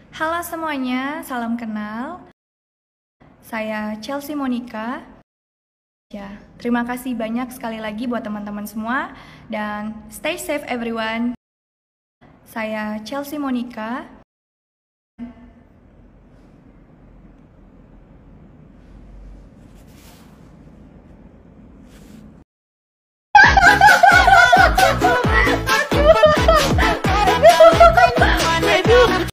Halo semuanya, salam kenal. Saya Chelsea Monica. Ya, terima kasih banyak sekali lagi buat teman-teman semua dan stay safe everyone. Saya Chelsea Monica.